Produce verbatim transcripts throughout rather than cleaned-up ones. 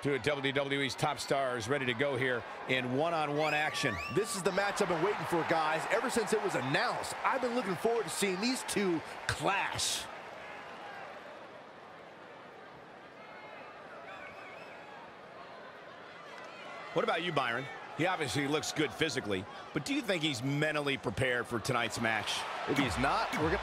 Two of W W E's top stars ready to go here in one-on-one action. This is the match I've been waiting for, guys. Ever since it was announced, I've been looking forward to seeing these two clash. What about you, Byron? He obviously looks good physically, but do you think he's mentally prepared for tonight's match? If he's not, we're gonna...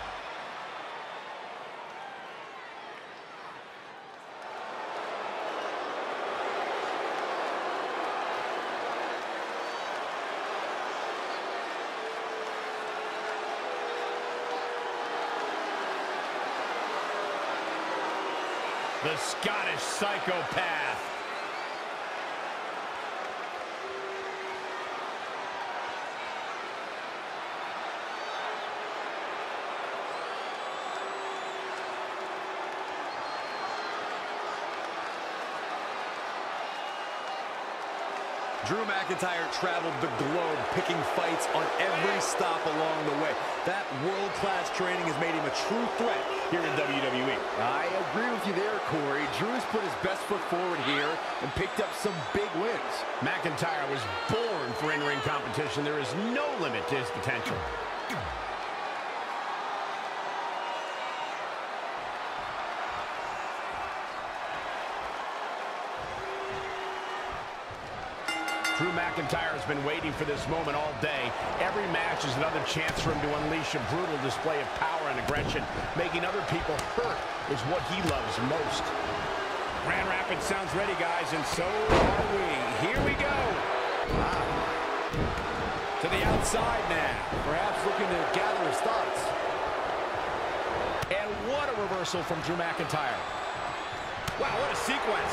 The Scottish psychopath. Drew McIntyre traveled the globe picking fights on every stop along the way. That world-class training has made him a true threat here in W W E. I agree with you there, Corey. Drew has put his best foot forward here and picked up some big wins. McIntyre was born for in-ring competition. There is no limit to his potential. Drew McIntyre has been waiting for this moment all day. Every match is another chance for him to unleash a brutal display of power and aggression. Making other people hurt is what he loves most. Grand Rapids sounds ready, guys, and so are we. Here we go. Wow. To the outside now. Perhaps looking to gather his thoughts. And what a reversal from Drew McIntyre. Wow, what a sequence.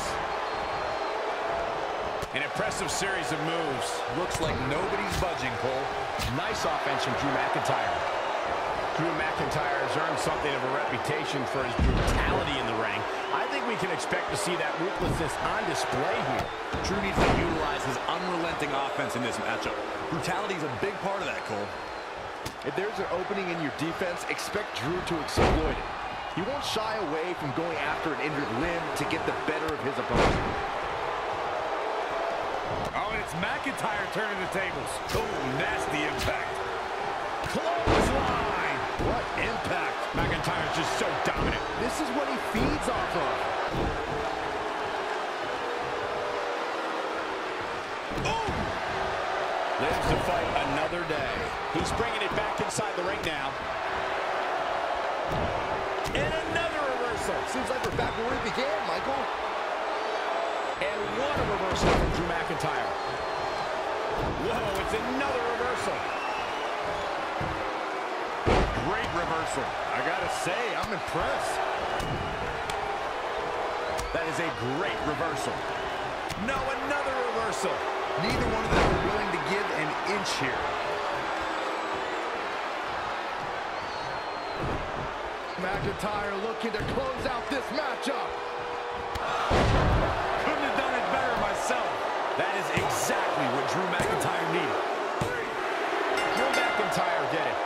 An impressive series of moves. Looks like nobody's budging, Cole. Nice offense from Drew McIntyre. Drew McIntyre has earned something of a reputation for his brutality in the ring. I think we can expect to see that ruthlessness on display here. Drew needs to utilize his unrelenting offense in this matchup. Brutality is a big part of that, Cole. If there's an opening in your defense, expect Drew to exploit it. He won't shy away from going after an injured limb to get the better of his opponent. Oh, and it's McIntyre turning the tables. Oh, nasty impact. Clothesline. What impact. McIntyre's just so dominant. This is what he feeds off of. Boom. Lives to fight another day. He's bringing it back inside the ring now. And another reversal. Seems like we're back where we began, Michael. And what a reversal from Drew McIntyre. Whoa, it's another reversal. Great reversal. I gotta say, I'm impressed. That is a great reversal. No, another reversal. Neither one of them are willing to give an inch here. McIntyre looking to close out this matchup. That is exactly what Drew McIntyre needed. Drew McIntyre did it.